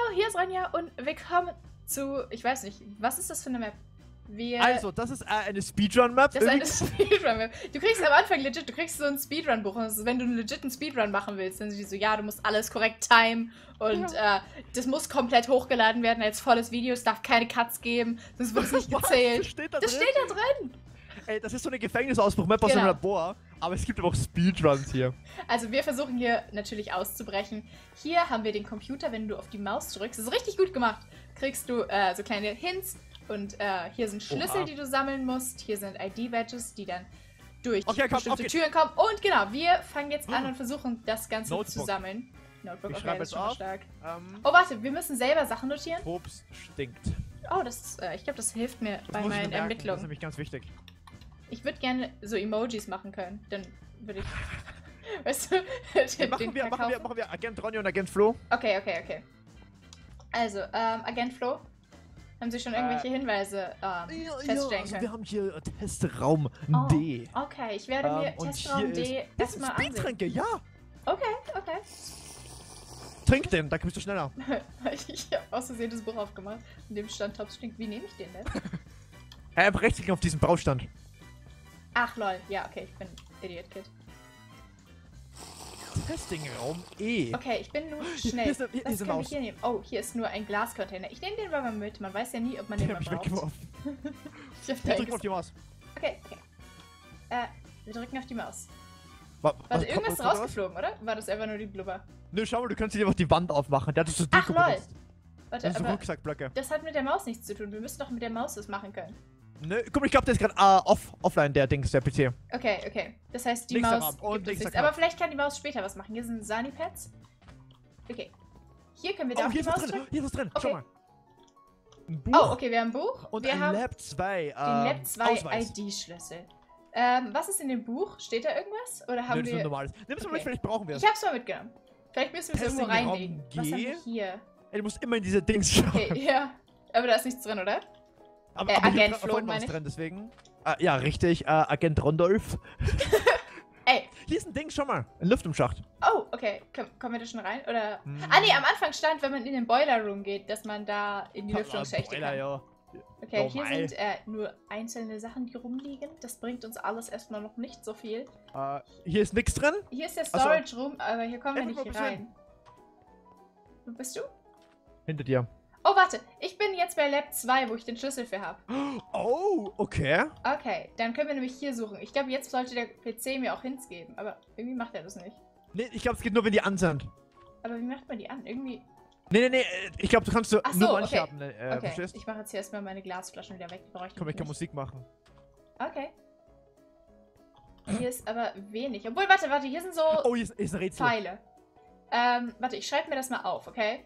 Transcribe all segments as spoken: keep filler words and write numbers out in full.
hier ist Ronja und willkommen zu, ich weiß nicht, was ist das für eine Map? Wir Also, das ist äh, eine Speedrun-Map. Das ist eine Speedrun-Map. Du kriegst am Anfang legit, du kriegst so ein Speedrun-Buch und ist, wenn du einen legiten Speedrun machen willst, dann sind die so, ja, du musst alles korrekt timen und ja. äh, das muss komplett hochgeladen werden als volles Video, es darf keine Cuts geben, sonst wird es nicht gezählt. Das steht da das drin. steht da drin. Ey, das ist so eine Gefängnisausbruch-Map aus Genau. einem Labor, aber es gibt aber auch Speedruns hier. Also wir versuchen hier natürlich auszubrechen. Hier haben wir den Computer, wenn du auf die Maus drückst, das ist richtig gut gemacht, kriegst du äh, so kleine Hints. Und äh, hier sind Schlüssel, Oha. die du sammeln musst. Hier sind I D-Badges, die dann durch Okay, komm, bestimmte okay. Türen kommen. Und genau, wir fangen jetzt an und versuchen, das Ganze Notebook. zu sammeln. Notebook, Ich okay, schreibe das ist jetzt schon mal auf. stark. Ähm, Oh, warte, wir müssen selber Sachen notieren. Pops stinkt. Oh, das ist, äh, ich glaube, das hilft mir Das bei muss ich mir meinen merken, Das ist Ermittlungen. nämlich ganz wichtig. Ich würde gerne so Emojis machen können. Dann würde ich... Weißt du, Ja, den, machen, den wir, machen, wir, verkaufen. machen wir Agent Ronja und Agent Flo. Okay, okay, okay. Also, ähm, Agent Flo, haben Sie schon irgendwelche Äh, Hinweise ähm, Ja, ja, feststellen also können? wir haben hier äh, Testraum Oh, D. okay, ich werde mir Ähm, und Testraum hier D ist- Hier sind erstmal ansehen. Speedtränke, ja. Okay, okay. Trink den, da kommst du schneller. Ich habe aus Versehen das Buch aufgemacht, in dem stand Top stinkt. Wie nehme ich den denn? Äh, einfach rechtsklicken auf diesen Baustand. Ach lol, ja, okay, ich bin Idiot Kid. Testingraum E. Okay, ich bin nur Hier schnell. ist eine- hier Was ist eine können wir Maus. hier nehmen? Oh, hier ist nur ein Glascontainer. Ich nehme den mal mit, man weiß ja nie, ob man den Den mal hab ich braucht. weggeworfen. Ich hab da Wir drücken Angst. auf die Maus. Okay, okay. Äh, wir drücken auf die Maus. Wa- Warte, was- irgendwas ist kommt- kommt rausgeflogen, oder? War das einfach nur die Blubber? Nö, schau mal, du kannst hier einfach die Wand aufmachen. Der hat so Ach, Deko lol. benutzt. Warte, Das sind so aber Rucksackblöcke. das hat mit der Maus nichts zu tun. Wir müssen doch mit der Maus das machen können. Nö, guck mal, ich glaube, der ist gerade äh, off, offline, der Dings, der P C. Okay, okay. Das heißt, die Nächster Maus Raum und gibt uns nächster nichts. Knopf. Aber vielleicht kann die Maus später was machen. Hier sind Sani-Pads. Okay. Hier können wir da Oh, auf die hier ist was Maus drin, drücken. hier ist was drin, Okay. schau mal. Ein Buch Oh, okay, wir haben ein Buch. und wir ein haben Lab zwei, äh, den Lab zwei Ausweis. I D-Schlüssel. Ähm, was ist in dem Buch? Steht da irgendwas? Oder Nö, haben das ist ein wir... normales. Nimm es mal Okay. mit, vielleicht brauchen wir es. Ich hab's mal mitgenommen. Vielleicht müssen wir es irgendwo Testing Raum reinlegen. Was G. haben wir hier? Ey, du musst immer in diese Dings schauen. Okay, ja. Aber da ist nichts drin, oder? Aber, Äh, aber hier Agent dra- Flo, vorhin war meine was ich. drin, deswegen. Äh, ja, richtig, äh, Agent Rondolf. Ey. Hier ist ein Ding, schau mal. Ein Lüftungsschacht. Oh, okay. Komm, kommen wir da schon rein? Oder... Hm. Ah, nee, am Anfang stand, wenn man in den Boiler Room geht, dass man da in die Lüftungsschächte Boiler, kann. ja. Okay, hier Normal. sind äh, nur einzelne Sachen, die rumliegen. Das bringt uns alles erstmal noch nicht so viel. Äh, hier ist nichts drin. Hier ist der Ach so. Storage Room, aber hier kommen wir Einfach nicht mal rein. Wo bist du? Hinter dir. Oh, warte. Ich bin jetzt bei Lab zwei, wo ich den Schlüssel für habe. Oh, okay. Okay, dann können wir nämlich hier suchen. Ich glaube, jetzt sollte der P C mir auch Hints geben, aber irgendwie macht er das nicht. Nee, ich glaube, es geht nur, wenn die an sind. Aber wie macht man die an? Irgendwie... Nee, nee, nee, äh, ich glaube, du kannst du Ach so, nur manche okay. haben, äh, Okay, verstehst? ich mache jetzt hier erstmal meine Glasflaschen wieder weg. Die brauche ich Komm, ich kann nicht. Musik machen. Okay. Hier ist aber wenig. Obwohl, warte, warte, hier sind so Oh, hier ist, hier ist ein Rätsel. Pfeile. Ähm, warte, ich schreibe mir das mal auf, okay?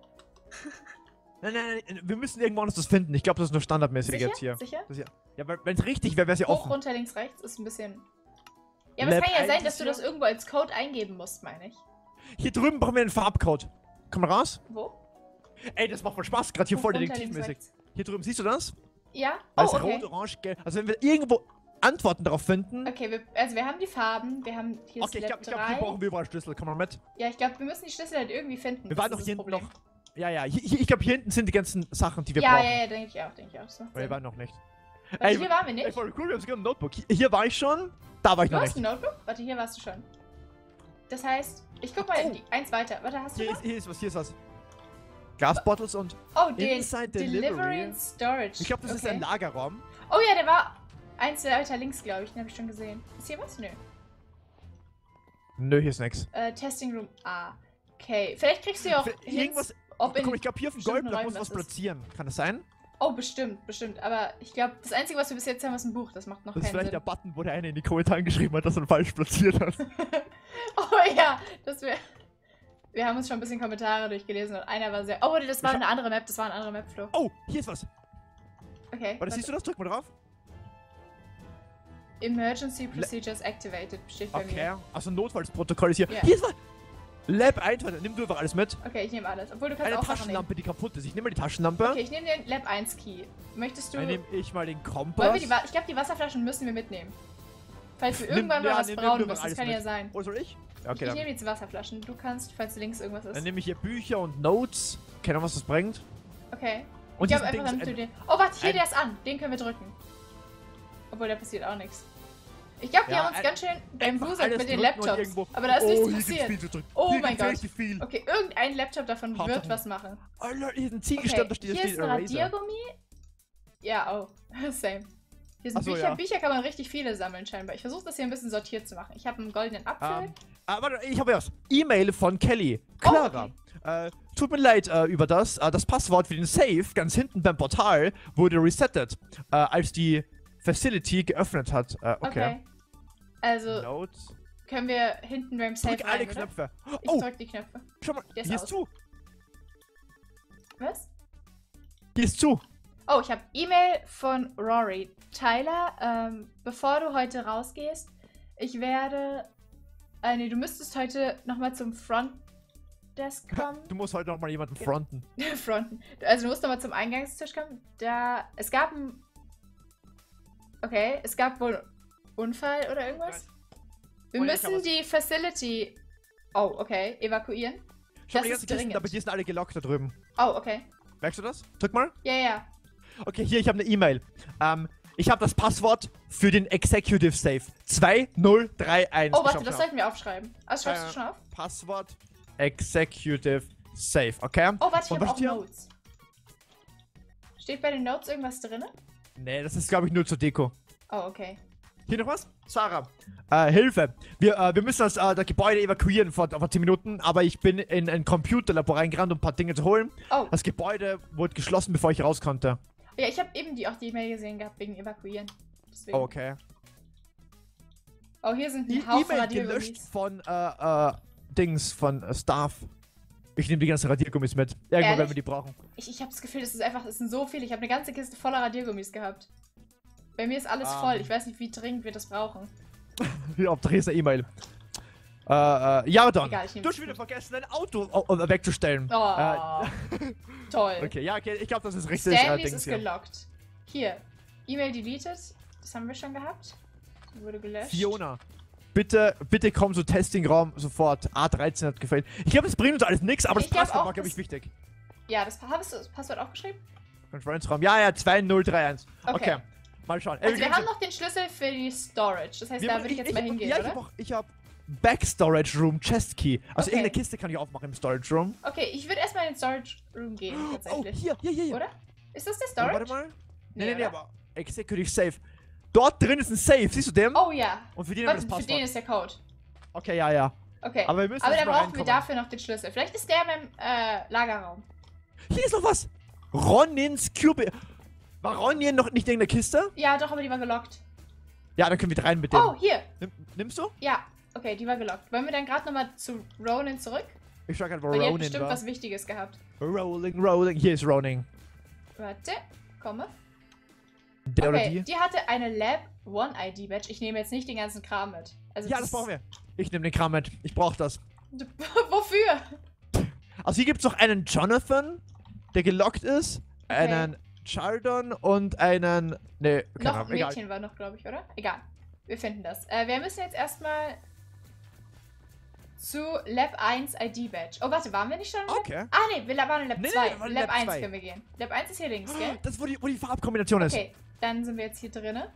Nein, nein, nein, wir müssen irgendwo anders das finden. Ich glaube, das ist nur standardmäßig Sicher? jetzt hier. Sicher? Das hier. Ja, weil wenn es richtig wäre, wäre es ja Hoch, offen. runter, links, rechts ist ein bisschen... Ja, aber es Lab kann ja eins sein, ist dass du hier. das irgendwo als Code eingeben musst, meine ich. Hier drüben brauchen wir einen Farbcode. Komm mal raus. Wo? Ey, das macht voll Spaß, gerade hier Hoch, voll runter, links, detektivmäßig. rechts. Hier drüben, siehst du das? Ja? Da Oh, ist okay. rot, orange, gelb. Also wenn wir irgendwo Antworten darauf finden. Okay, wir, also wir haben die Farben, wir haben hier Okay, ist ich Lab glaube, ich glaub, hier drei. brauchen wir überall Schlüssel. Komm mal mit. Ja, ich glaube, wir müssen die Schlüssel halt irgendwie finden. Wir Das waren ist doch das hier hinten Problem. noch. Ja, ja, hier, hier, ich glaube, hier hinten sind die ganzen Sachen, die wir Ja, brauchen. ja, ja, denke ich auch, denke ich auch. Das macht Weil wir Sinn. waren noch nicht. Warte, hier waren wir Ey, nicht. voll cool, wir haben sogar ein Notebook. Hier, hier war ich schon, da war ich Du noch hast nicht. ein Notebook? Warte, hier warst du schon. Das heißt, ich guck mal Oh. in die, eins weiter. Warte, hast du Hier noch? ist, hier ist was, hier ist was. Glasbottles und... Oh, den Inside Delivery Delivery. and Storage. Ich glaube, das ist Okay. ein Lagerraum. Oh ja, der war eins weiter links, glaube ich. Den habe ich schon gesehen. Ist hier was? Nö. Nö, hier ist nix. Äh, Testing Room A. Okay, vielleicht kriegst du ja auch Vielleicht Hints, irgendwas... ob in... Guck, ich glaube, hier auf dem bestimmten Goldblock Räumen muss was was ist. platzieren. Kann das sein? Oh, bestimmt, bestimmt. Aber ich glaube, das Einzige, was wir bis jetzt haben, ist ein Buch. Das macht noch Das ist keinen vielleicht der Sinn. Button, wo der eine in die Kommentare geschrieben hat, dass er falsch platziert hat. Oh ja, das wäre... Wir haben uns schon ein bisschen Kommentare durchgelesen und einer war sehr... Oh, das war Ich hab- eine andere Map. Das war eine andere Map, Flo. Oh, hier ist was. Okay. Warte, siehst du das? Drück mal drauf. Emergency Procedures activated. Steht bei Okay, mir. also Notfallsprotokoll ist hier. Ja. Hier ist was. Lab eins, warte, nimm du einfach alles mit. Okay, ich nehme alles. Obwohl, du kannst Eine auch Sachen nehmen. Taschenlampe, die kaputt ist. Ich nehme mal die Taschenlampe. Okay, ich nehme den Lab eins Key. Möchtest du... Dann nehme ich mal den Wollen Kompass. wir die Wa- ich glaube, die Wasserflaschen müssen wir mitnehmen. Falls wir Nimm- irgendwann mal ja, was nimm- brauen nimm müssen. Das alles kann mit. ja sein. Wo soll ich? Ja, Ich, okay, ich dann. nehme jetzt die Wasserflaschen. Du kannst, falls links irgendwas ist. Dann nehme ich hier Bücher und Notes. Keine Ahnung, was das bringt. Okay. Und ich glaube diesen einfach, Ding damit du ist den... Oh, warte, hier, ein- der ist an. Den können wir drücken. Obwohl, da passiert auch nichts. Ich glaube, die Ja, haben uns ein- ganz schön bamboozelt alles mit den drücken und Laptops. irgendwo- Aber da ist oh, nichts hier gibt's passiert. viel zu drücken. Oh Hier mein gibt's Gott. richtig viel. Okay, irgendein Laptop davon Hauptsache- wird was machen. Oh Leute, hier ist ein Okay, Ziegelstand, da steht, da hier steht ist ein Eraser. Radiergummi. Ja, oh. Same. Hier sind Ach so, Bücher. ja. Bücher kann man richtig viele sammeln scheinbar. Ich versuche das hier ein bisschen sortiert zu machen. Ich habe einen goldenen Apfel. Ähm, ah, warte, ich habe was. E-Mail von Kelly. Clara. Oh, äh, tut mir leid äh, über das. Äh, das Passwort für den Safe ganz hinten beim Portal wurde resettet, äh, als die Facility geöffnet hat. Äh, okay. Okay. Also Note. können wir hinten beim Safe Drück alle rein, oder? Knöpfe. Ich Oh, drück die Knöpfe. schau mal. Der ist Hier aus. ist zu. Was? Hier ist zu. Oh, ich habe E-Mail von Rory. Tyler, ähm, bevor du heute rausgehst, ich werde... Äh, nee, du müsstest heute nochmal zum Frontdesk kommen. Du musst heute noch mal jemanden fronten. Fronten. Also du musst nochmal zum Eingangstisch kommen. Da... Es gab ein... Okay, es gab wohl einen Unfall oder irgendwas? Wir Oh, ja, ich hab müssen was. die Facility... Oh, okay. Evakuieren. Schau Das mal, die ist ganzen Kisten, dringend. aber die sind alle gelockt da drüben. Oh, okay. Merkst du das? Drück mal. Ja, ja. Okay, hier, ich habe eine E-Mail. Ähm, ich habe das Passwort für den Executive Safe. zwei null drei eins. Oh, Ich warte, schau, das schau. sollten wir aufschreiben. Also schreibst Äh, du schon auf? Passwort Executive Safe, okay? Oh, warte, ich Und habe was auch steht hier? Notes. Steht bei den Notes irgendwas drin? Nee, das ist, glaube ich, nur zur Deko. Oh, okay. Hier noch was? Sarah. Äh, Hilfe. Wir, äh, wir müssen das, äh, das Gebäude evakuieren vor, vor zehn Minuten, aber ich bin in ein Computerlabor reingerannt, um ein paar Dinge zu holen. Oh, Das Gebäude wurde geschlossen, bevor ich raus konnte. ja, ich habe eben die, auch die E-Mail gesehen gehabt, wegen Evakuieren. Deswegen. Oh, okay. Oh, hier sind Die ein Haufen E-Mail gelöscht Radiergummis. von, äh, äh, Dings, von äh, Staff. Ich nehme die ganzen Radiergummis mit. Irgendwann Ehrlich? werden wir die brauchen. Ich, ich habe das Gefühl, das ist einfach, es sind so viele. Ich habe eine ganze Kiste voller Radiergummis gehabt. Bei mir ist alles Ah. voll. Ich weiß nicht, wie dringend wir das brauchen. Hier auf Dresdner E-Mail. Äh, äh, ja, dann. Egal, ich nehme Du hast wieder vergessen, dein Auto oh, oh, wegzustellen. Oh, Äh, toll. okay, ja, okay, ich glaube, das ist richtig. Äh, Stanley's Dings ist hier. gelockt. Hier, E-Mail deleted. Das haben wir schon gehabt. Die wurde gelöscht. Fiona, bitte, bitte komm zum Testingraum sofort. A dreizehn hat gefällt. Ich glaube, das bringt uns alles nichts, aber Ich das glaub Passwort auch, war, glaube ich, das- wichtig. Ja, das hast du das Passwort aufgeschrieben? Conference-Raum. Ja, ja, zwei null drei eins. Okay. Okay. Mal schauen. Also Äh, wir haben noch den Schlüssel für die Storage. Das heißt, wir- da würde ich jetzt mal hingehen, ja, oder? Ich hab, auch, ich hab Back-Storage Room Chest Key. Also Okay. irgendeine Kiste kann ich aufmachen im Storage Room. Okay, ich würde erstmal in den Storage Room gehen, Oh, tatsächlich. hier, hier, hier. hier. Oder? Ist das der Oh, Storage? warte mal. Nee, Nee, nee, nee, oder? aber Executive Safe. Dort drin ist ein Safe, siehst du den? Oh ja. Und für den haben wir Warte, das für Passwort. den ist der Code. Okay, ja, ja. Okay. Aber wir müssen Aber jetzt dann mal brauchen wir reinkommen. dafür noch den Schlüssel. Vielleicht ist der im äh, Lagerraum. Hier ist noch was. Ronins Cube. War Ronin noch nicht in der Kiste? Ja, doch, aber die war gelockt. Ja, dann können wir rein mit dem. Oh, hier. Nimm, nimmst du? Ja. Okay, die war gelockt. Wollen wir dann gerade nochmal zu Ronin zurück? Ich schau gerade, wo Weil die hat Ronin bestimmt war. was Wichtiges gehabt. Rolling, rolling. Hier ist Ronin. Warte, komme. Der oder Okay, die? die hatte eine Lab One I D Badge. Ich nehme jetzt nicht den ganzen Kram mit. Also Ja, das brauchen wir. Ich nehme den Kram mit. Ich brauche das. Wofür? Also hier gibt es noch einen Jonathan, der gelockt ist. Einen Chardon und einen... Ne, keine Noch Ahnung. ein Egal. Mädchen war noch, glaube ich, oder? Egal. Wir finden das. Äh, wir müssen jetzt erstmal zu Lab eins I D Badge. Oh, warte, waren wir nicht schon? in Lab- Okay. Ah, nee, wir waren in Lab Nee, nee, zwei. wir waren in Lab Lab eins zwei. können wir gehen. Lab eins ist hier links, gell? Das, wo die, wo die Farbkombination ist. Okay, dann sind wir jetzt hier drinne.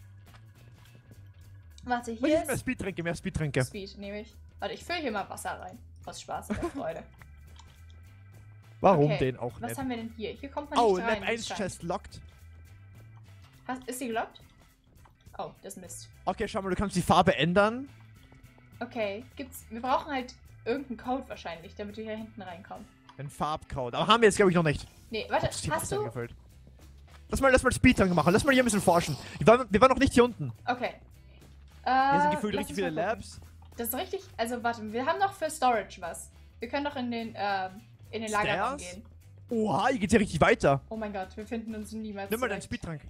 Warte, Ich hier mehr ist Speedtränke, mehr Speedtränke. Speed, nehme ich. Warte, ich fülle hier mal Wasser rein. Aus Spaß und der Freude. Warum Okay, den auch Was nicht? haben wir denn hier? Hier kommt man Oh, nicht rein. Lab eins anscheinend. Chest locked. Hast, ist sie gelockt? Oh, das ist Mist. Okay, schau mal, du kannst die Farbe ändern. Okay, gibt's. Wir brauchen halt irgendeinen Code wahrscheinlich, damit wir hier hinten reinkommen. Den Farbcode. Aber haben wir jetzt, glaube ich, noch nicht. Nee, warte, Ups, hier hast Wasser du? angefüllt. Lass mal, lass mal Speedtränke machen. Lass mal hier ein bisschen forschen. Wir waren, wir waren noch nicht hier unten. Okay. Äh, Hier sind gefühlt lass richtig uns viele mal gucken. Labs. Das ist richtig. Also warte, wir haben noch für Storage was. Wir können doch in den, ähm, in den Lagerraum Stairs? gehen. Oha, hier geht's hier richtig weiter. Oh mein Gott, wir finden uns niemals. Nimm mal deinen zurecht. Speedtrank.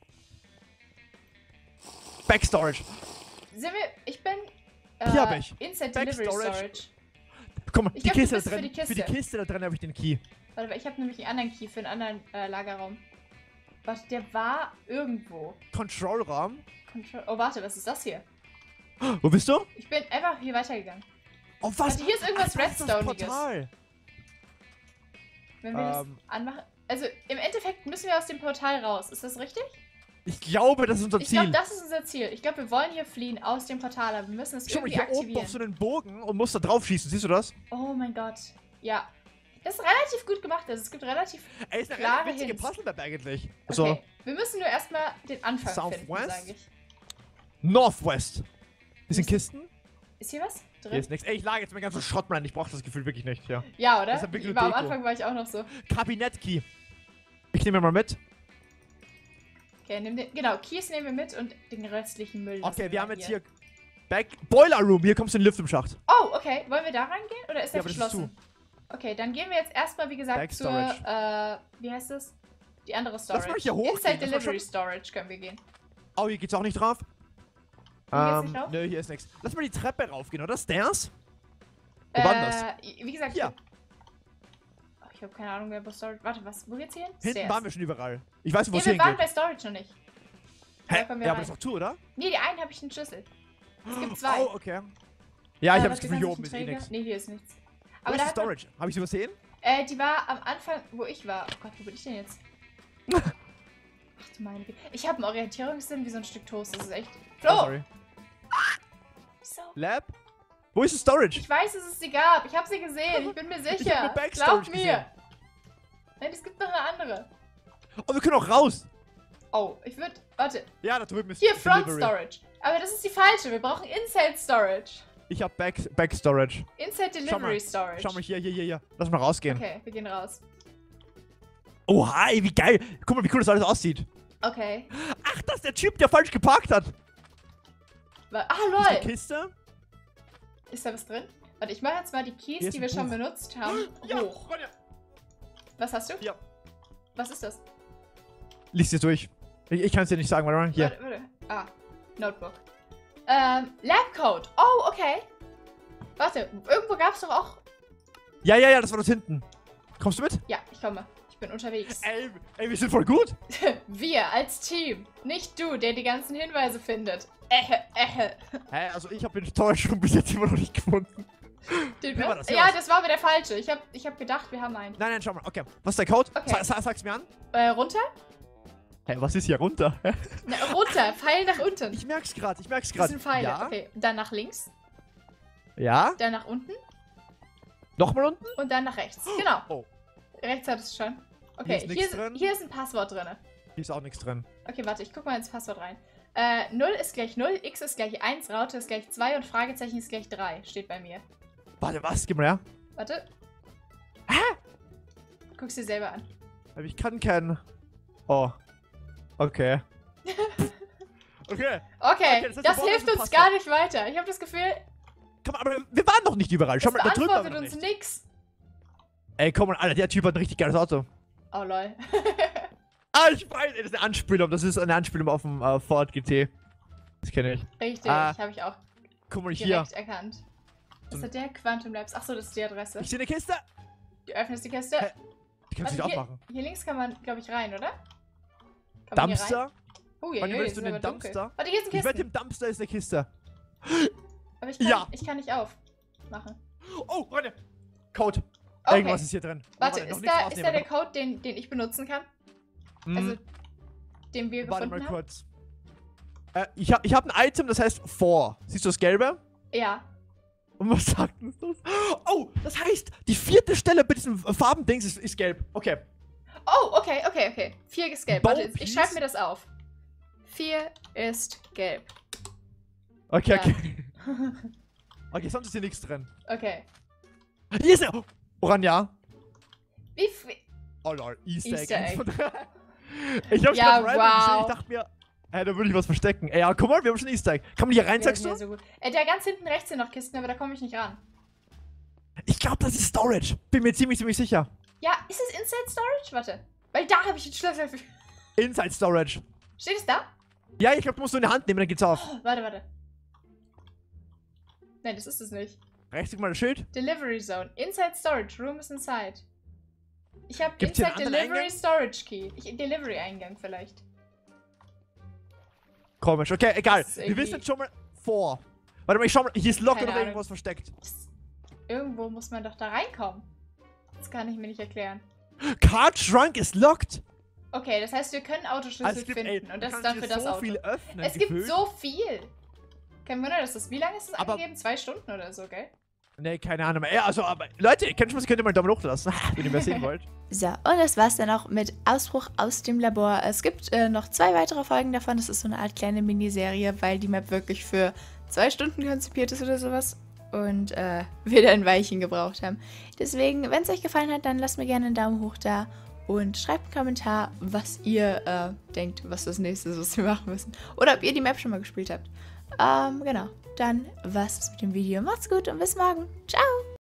Backstorage. Sind wir. Ich bin. Äh, Hier hab ich. Inside Back Delivery Storage. Storage. Guck mal, Ich die glaub, du Kiste da bist für drin. die Kiste. Für die Kiste da drin habe ich den Key. Warte, weil ich habe nämlich einen anderen Key für einen anderen äh, Lagerraum. Warte, der war irgendwo. Controlraum. Control oh, warte, was ist das hier? Wo bist du? Ich bin einfach hier weitergegangen. Oh, was? Warte, hier ist irgendwas Ach, das ist das Redstone-iges. Portal. Wenn wir Ähm. das anmachen. Also im Endeffekt müssen wir aus dem Portal raus. Ist das richtig? Ich glaube, das ist unser Ich Ziel. glaube, das ist unser Ziel. Ich glaube, wir wollen hier fliehen aus dem Portal, aber wir müssen es Schau mal, irgendwie hier oben aktivieren. auf so einen Bogen und musst da drauf schießen. Siehst du das? Oh mein Gott. Ja. Das ist relativ gut gemacht. Also es gibt relativ Ey, ist eine klare relativ witzige Hints. Puzzle-Map eigentlich. Okay. So, Wir müssen nur erstmal den Anfang Southwest? finden, sage ich. Northwest. Hier sind Ist- Kisten. Ist hier was drin? Hier ist nichts. Ey, ich lage jetzt meinen ganzen Schrott rein. Ich brauche das Gefühl wirklich nicht, ja. Ja, oder? Das ist wirklich Ich nur war am Deko. Anfang war ich auch noch so. Kabinett-Key. Ich nehme mal mit. Okay, nimm den, genau, Keys nehmen wir mit und den restlichen Müll. lassen Okay, wir haben mal jetzt hier Back Boiler Room. Hier kommst du in den Lift im Schacht. Oh, okay. Wollen wir da reingehen oder ist der Ja, aber das ist verschlossen? Okay, dann gehen wir jetzt erstmal, wie gesagt, Back zur, Storage. äh, wie heißt das? Die andere Storage. mal hier hochgehen, Inside das war Delivery schon- Storage können wir gehen. Oh, hier geht's auch nicht drauf. Hier geht's Ähm, nicht drauf? nö, hier ist nichts. Lass mal die Treppe raufgehen, oder? Stairs? Wo war denn das? Äh, wie gesagt, Hier. Oh, ich habe keine Ahnung mehr, wo Storage. Warte, was? Wo geht's hier hin? Hinten Stairs. waren wir schon überall. Ich weiß, wo Nee, es wir waren hingeht. bei Storage noch nicht. Da Hä? kommen wir Ja, aber rein. das ist doch zu, oder? Nee, die einen habe ich einen Schlüssel. Es gibt zwei. Oh, okay. Ja, ich Äh, habe was das Gefühl, hier gibt's oben noch? ist eh Träger? nichts. Nee, hier ist nichts. Wo Aber ist da die hat man, Storage? Habe ich sie übersehen? äh, die war am Anfang, wo ich war. Oh Gott, wo bin ich denn jetzt? Ach du meine Güte. Ich habe einen Orientierungssinn wie so ein Stück Toast. Das ist echt. Flo! Oh, sorry. Wieso? Lab? Wo ist die Storage? Ich weiß, dass es sie gab. Ich habe sie gesehen. Ich bin mir sicher. Ich hab nur Glaub Backstorage mir. gesehen. Nein, es gibt noch eine andere. Oh, wir können auch raus. Oh, ich würde. Warte. Ja, da drüben ist Hier, Front Delivery. Storage. Aber das ist die falsche. Wir brauchen Inside Storage. Ich habe Back, Back Storage. Inside Schau mal, Delivery Storage. Schau mal hier, hier, hier, hier. Lass mal rausgehen. Okay, wir gehen raus. Oh, hi, wie geil. Guck mal, wie cool das alles aussieht. Okay. Ach, das ist der Typ, der falsch geparkt hat. Wa- Ah, Hier ist eine lol. Kiste. Ist da was drin? Warte, ich mache jetzt mal die Hier Keys, ist die ein wir schon Buch. benutzt haben, Ja, hoch. Ronja. Was hast du? Ja. Was ist das? Lies dir durch. Ich, ich kann es dir nicht sagen, warte mal. Hier. Warte, warte. Ah, Notebook. Ähm, Labcode. Oh, okay. Warte, irgendwo gab es doch auch... Ja, ja, ja, das war das hinten. Kommst du mit? Ja, ich komme. Ich bin unterwegs. Ey, ey, wir sind voll gut. Wir als Team. Nicht du, der die ganzen Hinweise findet. Ähä, ähä. Hä, also ich habe den Storage schon bis jetzt immer noch nicht gefunden. Den Wie war was? das? Hier Ja, was? das war aber der falsche. Ich habe ich hab gedacht, wir haben einen. Nein, nein, schau mal. Okay, was ist der Code? Okay. Sa sa sag's mir an. Äh, runter? Hä, was ist hier runter? Na, runter. Pfeil nach unten. Ich merk's grad, ich merk's Das grad. sind Pfeile. Ja? Okay, dann nach links, Ja? dann nach unten Nochmal unten? und dann nach rechts. Genau. Oh, Rechts hattest du schon. Hier Okay, ist hier, nichts ist, drin. hier ist ein Passwort drin. hier ist auch nichts drin. Okay, warte, ich guck mal ins Passwort rein. Äh, null ist gleich null, x ist gleich eins, Raute ist gleich zwei und Fragezeichen ist gleich drei. Steht bei mir. Warte, was? Gib mal her. Warte. Hä? Guck's dir selber an. Aber ich kann keinen. Oh. Okay. Okay. Okay, das heißt, wir das brauchen hilft also ein uns Passwort. gar nicht weiter. Ich habe das Gefühl, Komm, aber wir waren noch nicht überall. Schau das mal, da drüben waren wir beantwortet noch uns nicht. nix. Ey, komm mal, Alter, der Typ hat ein richtig geiles Auto. Oh lol. Ah, ich weiß, ey, das ist eine Anspielung. Das ist eine Anspielung auf dem äh, Ford G T. Das kenne ich. Richtig, Ah, habe ich auch Guck mal hier. direkt erkannt. Was So- hat der? Quantum Labs. Achso, das ist die Adresse. Ich sehe eine Kiste. Du öffnest die Kiste. Hä? Die kannst du nicht Warte, aufmachen. hier, hier links kann man, glaube ich, rein, oder? Kann man hier rein? Dumpster? Oh, ja, Wann ja, willst ist du den aber dunkel. Dumpster? Warte, hier ist ein Ich wette, Kisten. im Dumpster ist eine Kiste. Aber ich kann, Ja. ich kann nicht auf. Machen. Oh, Freunde. Code. Okay. Irgendwas ist hier drin. Warte, Warte, noch ist nichts da, ist rausnehmen, da der noch- Code, den, den ich benutzen kann? Hm, Also, den wir warte gefunden mal haben? kurz. Äh, ich habe ich hab ein Item, das heißt four. Siehst du das Gelbe? Ja. Und was sagt uns das? Oh, das heißt, die vierte Stelle bei diesem Farbendings ist, ist gelb. Okay. Oh, okay, okay, okay. Vier ist gelb. Bow, Warte, ich please. schreibe mir das auf. Vier ist gelb. Okay, Ja. okay. Okay, sonst ist hier nichts drin. Okay. Hier ist er. Oranja. Wie viel? Oh lol, Easter, Easter Egg. Egg. Ich hab's Ja, grad random wow. gesehen. Ich dachte mir, hä, da würde ich was verstecken. Ey, ja, guck mal, wir haben schon ein Easter Egg. Kann man hier rein, Ja, sagst ja, du? so gut. Äh, der ganz hinten rechts sind noch Kisten, aber da komme ich nicht ran. Ich glaube, das ist Storage. Bin mir ziemlich, ziemlich sicher. Ja, ist es Inside Storage? Warte. Weil da habe ich den Schlüssel für. Inside Storage. Steht es da? Ja, ich glaube, du musst nur in die Hand nehmen, dann geht's auf. Oh, warte, warte. Nein, das ist es nicht. Rechts guck mal das Schild. Delivery Zone. Inside Storage. Room is inside. Ich habe Gibt's hier Inside einen anderen Delivery Eingang? Storage Key. Ich, Delivery Eingang vielleicht. Komisch, okay, egal. Das ist Wir irgendwie- wissen jetzt schon mal vor. Warte mal, ich schau mal, hier ist locker Keine noch Ahnung. irgendwas versteckt. Das, irgendwo muss man doch da reinkommen. Das kann ich mir nicht erklären. Car Trunk ist locked. Okay, das heißt, wir können Autoschlüssel Also es gibt, finden. ey, Und du das ist kannst dann hier für das so Auto. viel öffnen, Es gibt gefühlt. so viel. Kein Wunder, dass das. Wie lange ist das Aber- angegeben? Zwei Stunden oder so, gell? Nee, keine Ahnung. Ja, also, aber Leute, ihr könnt schon, könnt ihr mal einen Daumen hoch lassen, wenn ihr mehr sehen wollt. So, und das war's dann auch mit Ausbruch aus dem Labor. Es gibt äh, noch zwei weitere Folgen davon. Das ist so eine Art kleine Miniserie, weil die Map wirklich für zwei Stunden konzipiert ist oder sowas. Und äh, wir da ein Weilchen gebraucht haben. Deswegen, wenn es euch gefallen hat, dann lasst mir gerne einen Daumen hoch da. Und schreibt einen Kommentar, was ihr äh, denkt, was das nächste ist, was wir machen müssen. Oder ob ihr die Map schon mal gespielt habt. Ähm, genau. Dann war's das mit dem Video. Macht's gut und bis morgen. Ciao!